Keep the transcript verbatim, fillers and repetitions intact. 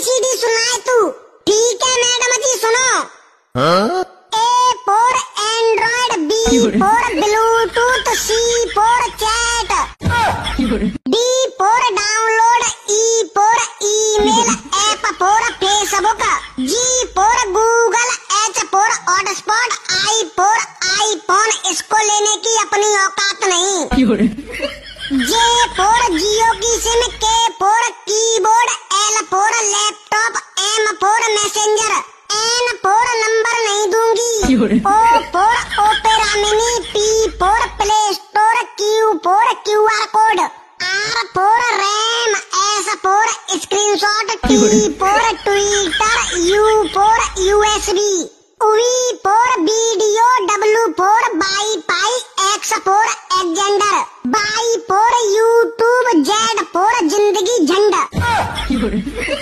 C D सुनाए तू। ठीक है मैडम जी सुनो। हाँ? A for Android, B for Bluetooth, C for chat, D for download, E for email, F for Facebook, G for Google, H for hotspot, I for iPhone. इसको लेने की अपनी औकात नहीं। जे फोर जियो की सिम, के four keyboard, L four laptop, M four messenger, N four number नहीं दूंगी, O four opera mini, P four play store, Q four Q R code, are four RAM, S four screenshot, T four Twitter, you four USB, we four video, W four wifi, x four एजेंडर, Y four YouTube, Z four जिंदगी झंडा।